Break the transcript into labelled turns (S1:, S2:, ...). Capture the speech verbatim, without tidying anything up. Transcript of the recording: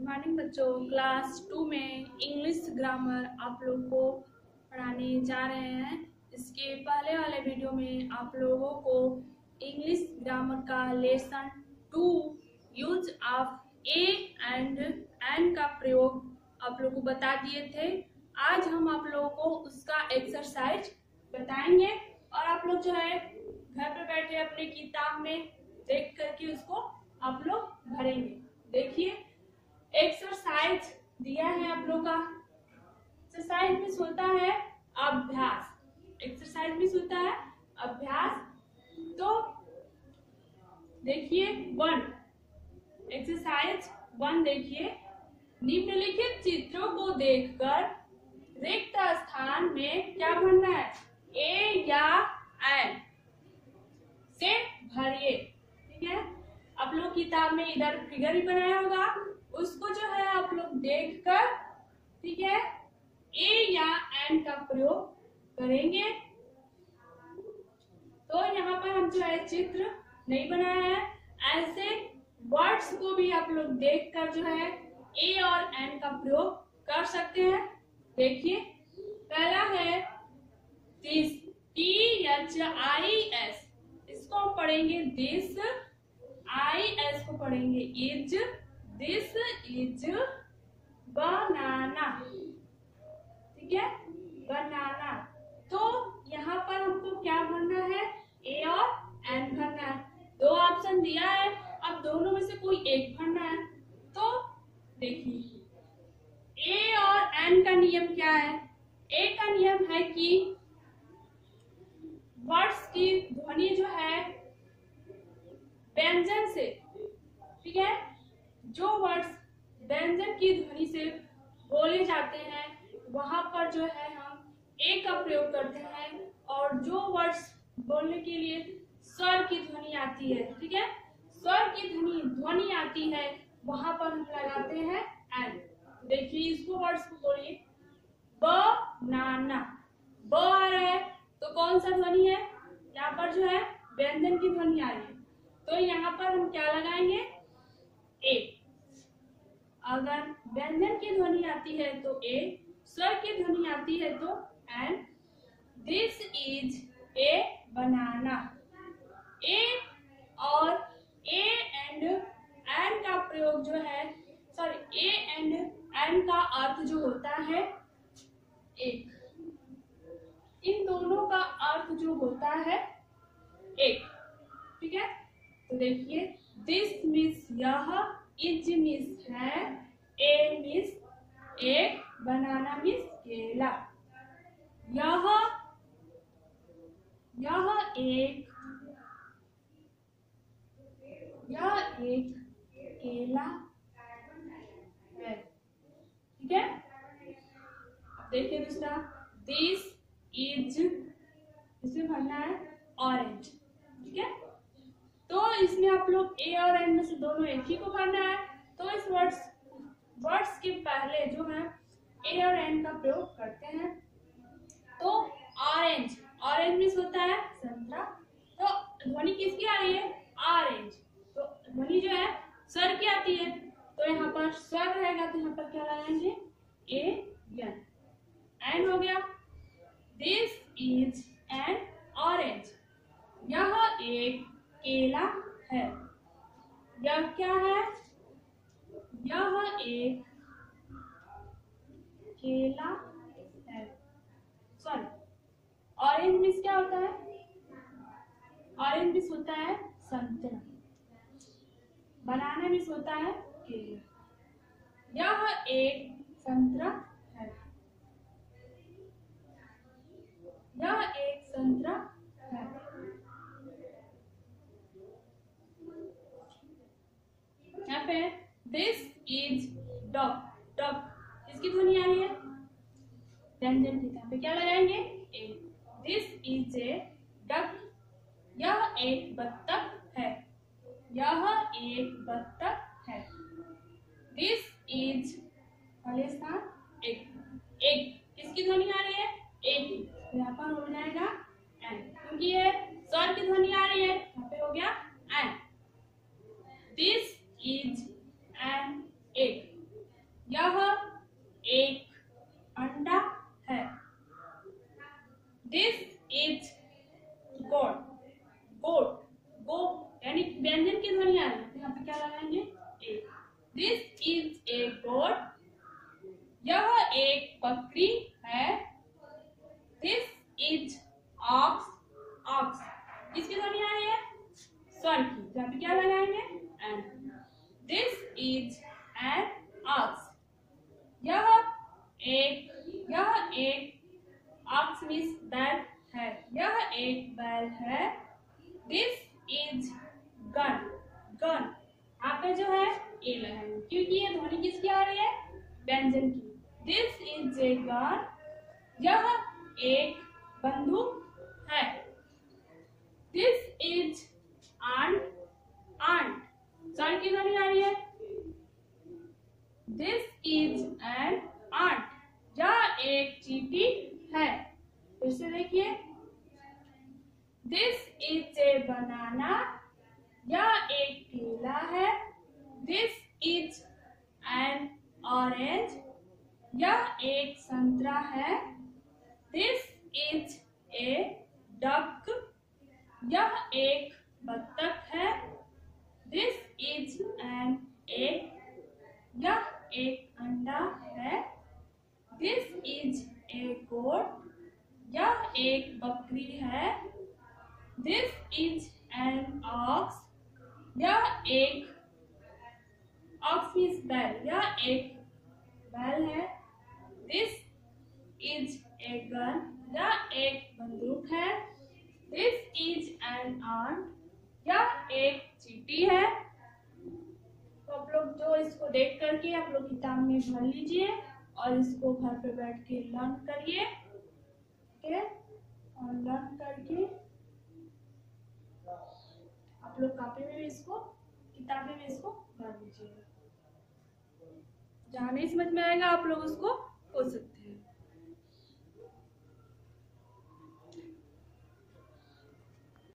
S1: Morning बच्चों, class two में English grammar आप लोग को पढ़ाने जा रहे हैं। इसके पहले वाले वीडियो में आप लोगों को इंग्लिश ग्रामर का lesson two use of a and an का प्रयोग आप लोग को बता दिए थे। आज हम आप लोगों को उसका एक्सरसाइज बताएंगे और आप लोग जो है घर पे बैठे अपने किताब में देख करके उसको आप लोग भरेंगे। देखिए, एक्सरसाइज दिया है आप लोग का। एक्सरसाइज में होता है अभ्यास, एक्सरसाइज में होता है अभ्यास। तो देखिए वन, एक्सरसाइज वन देखिए, निम्नलिखित चित्रों को देखकर रिक्त स्थान में क्या भरना है, ए या एन से भरिए। ठीक है, आप लोग किताब में इधर फिगर भी बनाया होगा, उसको जो है आप लोग देखकर, ठीक है, ए या एन का प्रयोग करेंगे। तो यहाँ पर हम जो है चित्र नहीं बनाया है, ऐसे वर्ड्स को भी आप लोग देखकर जो है ए और एन का प्रयोग कर सकते हैं। देखिए, पहला है this, T H I S, इसको हम पढ़ेंगे दिस, आई एस को पढ़ेंगे इज, दिस इज बनाना। ठीक है, बनाना। तो यहाँ पर हमको क्या भरना है, ए और एन भरना है। दो ऑप्शन दिया है, अब दोनों में से कोई एक भरना है। तो देखिए, ए और एन का नियम क्या है। ए का नियम है कि वर्ड्स की ध्वनि जो है व्यंजन से, ठीक है, जो वर्ड्स व्यंजन की ध्वनि से बोले जाते हैं वहां पर जो है हम ए का प्रयोग करते हैं, और जो वर्ड्स बोलने के लिए स्वर की ध्वनि आती है, ठीक है, स्वर की ध्वनि ध्वनि आती है वहां पर हम लगाते हैं एन। देखिए, इसको वर्ड्स को बोलिए, बनाना, ब आ रहा है तो कौन सा ध्वनि है, यहाँ पर जो है व्यंजन की ध्वनि आ रही है, तो यहाँ पर हम क्या लगाएंगे, ए। अगर व्यंजन की ध्वनि आती है तो ए, स्वर की ध्वनि आती है तो an. This is a banana. A और ए एंड एन का प्रयोग जो है, सॉरी, ए एंड एन का अर्थ जो होता है एक, इन दोनों का अर्थ जो होता है एक। ठीक है, तो देखिए, दिस मीन्स यह, इज मीन्स है, ए मीन्स एक, बनाना मीन्स केला। यह यह एक यह एक केला है। ठीक है, देखिए दूसरा, दिस इज, इसे भरना है ऑरेंज। ठीक है, तो इसमें आप लोग ए और एन में से दोनों एक ही को भरना है। तो इस वर्ड्स वर्ड्स के पहले जो है ए और एन का प्रयोग करते हैं। तो ऑरेंज, ऑरेंज मीन्स होता है संतरा, तो ध्वनि किसकी आ रही है, ऑरेंज। तो ध्वनि जो है स्वर की आती है, तो यहाँ पर स्वर रहेगा, तो यहाँ पर क्या लगाएंगे, ए एन। एन हो गया, दिस इज एन ऑरेंज, यह एक केला है। यह क्या है, यह एक केला है। सॉरी, ऑरेंज मीन्स क्या होता है, ऑरेंज मीन्स होता है संतरा, बनाना मीन्स होता है केला। यह एक संतरा है, यह एक संतरा है। यहाँ पे दिस इज डॉग, डॉग इसकी ध्वनि आ रही है व्यंजन की, यहाँ पे क्या लगाएंगे, a. This is a duck, यह एक बत्तख है, यह एक बत्तख है। दिस इज वाले स्थान एक, एक इसकी ध्वनि आ रही है एक ही, तो यहाँ पर हो जाएगा एन, क्योंकि ये स्वर की ध्वनि आ रही है, यहाँ पे हो गया an. This is an egg, व्यंजन की ध्वनि आ रही है तो यहाँ पे क्या लगाएंगे ए। दिस इज ए गोट, यह एक बकरी है। दिस इज ऑक्स, ऑक्स किसकी ध्वनि आ रही है स्वर की, तो यहाँ पे क्या लगाएंगे an. This is an ox, यह एक, यह एक ऑक्स मीन्स बैल है, यह एक बैल है। दिस इज गन, गन यहाँ पे जो है ए लगाएंगे क्योंकि ये ध्वनि किसकी आ रही है व्यंजन की। दिस इज ए गन, यह एक बंदूक है। दिस इज आंट, आंट सर की ध्वनि आ रही है। दिस इज एन आंट, यह एक चींटी है। फिर से देखिए, दिस इज ए बनाना, यह एक केला है। दिस इज एन ऑरेंज, यह एक संतरा है। दिस इज ए डक, यह एक बत्तख है। दिस इज एन एग, यह एक अंडा है। दिस इज ए गोट, यह एक बकरी है। दिस इज एन ऑक्स, यह एक, ऑक्स मीन्स बैल, यह एक बैल है। दिस इज ए गन, यह एक बंदूक है। दिस इज एन आंट, यह एक चींटी है। तो आप लोग जो इसको देख करके आप लोग किताब में भर लीजिए और इसको घर पे बैठ के लर्न करिए, ठीक है। और लर्न करके आप लोग कॉपी में भी इसको, किताबें में इसको भर लीजिए। जहाँ नहीं समझ में आएगा आप लोग उसको पूछ सकते हैं।